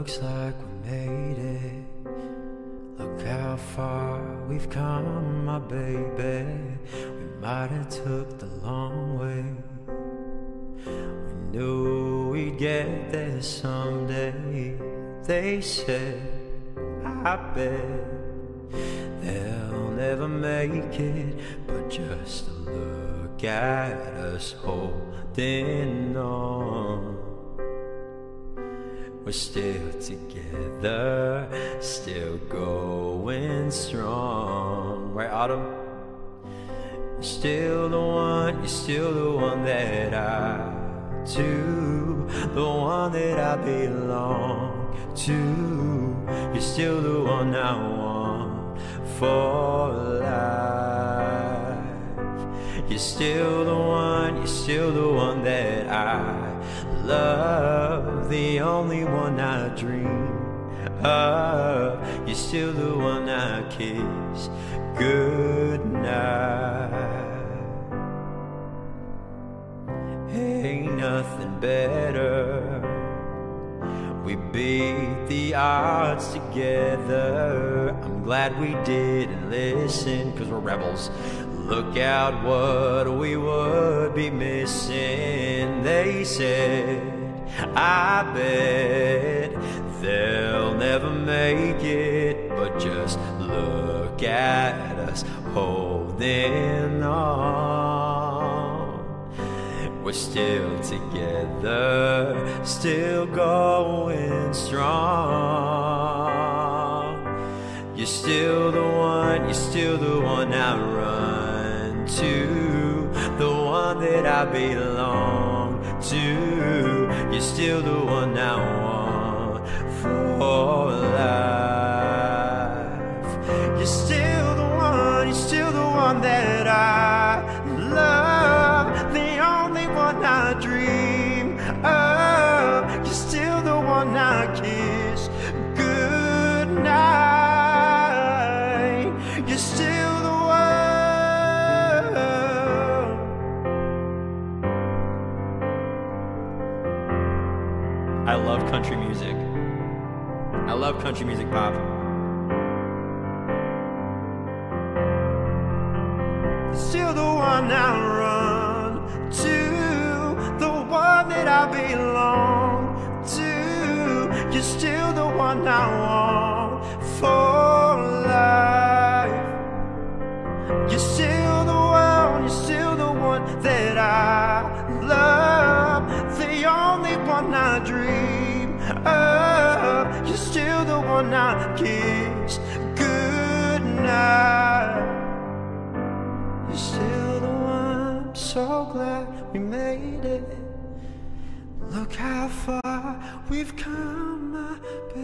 looks like we made it. Look how far we've come, my baby. We might have took the long way. We knew we'd get there someday. They said, I bet they'll never make it, but just look at us holding on. We're still together, still going strong. Right, Autumn? You're still the one, you're still the one that I do, the one that I belong to. You're still the one I want for life. You're still the one, you're still the one that I love, the only one I dream of. You're still the one I kiss goodnight. Ain't nothing better. We beat the odds together. I'm glad we didn't listen, 'cause we're rebels. Look out what we would be missing. They said, I bet they'll never make it, but just look at us holding on. We're still together, still going strong. You're still the one, you're still the one I run to, the one that I belong to. You're still the one I want for life. You're still the one, you're still the one that I love, the only one I dream of. You're still the one I kiss goodnight. You're still the one. I love country music. I love country music, Pop. Still the one I run to, the one that I belong to. You're still the one I want for life. You're still the one, you're still the one that I love, the only one I dream of. You're still the one I kiss goodnight. You're still the one, I'm so glad we made it. Look how far we've come, my